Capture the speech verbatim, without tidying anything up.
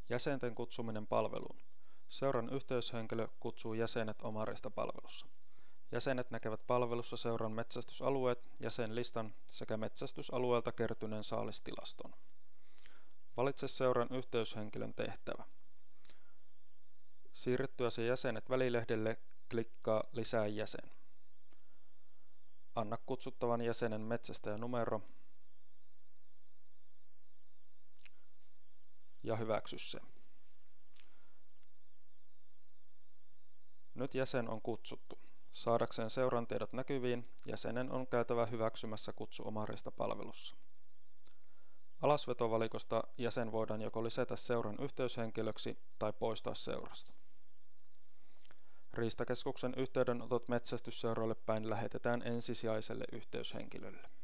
Jäsenten kutsuminen palveluun. Seuran yhteyshenkilö kutsuu jäsenet Omarista-palvelussa. Jäsenet näkevät palvelussa seuran metsästysalueet, jäsenlistan sekä metsästysalueelta kertyneen saalistilaston. Valitse seuran yhteyshenkilön tehtävä. Siirryttyäsi jäsenet välilehdelle klikkaa Lisää jäsen. Anna kutsuttavan jäsenen metsästäjänumero ja hyväksy se. Nyt jäsen on kutsuttu. Saadakseen seuran tiedot näkyviin, jäsenen on käytävä hyväksymässä kutsu Omarista-palvelussa. Alasvetovalikosta jäsen voidaan joko lisätä seuran yhteyshenkilöksi tai poistaa seurasta. Riistakeskuksen yhteydenotot metsästysseuroille päin lähetetään ensisijaiselle yhteyshenkilölle.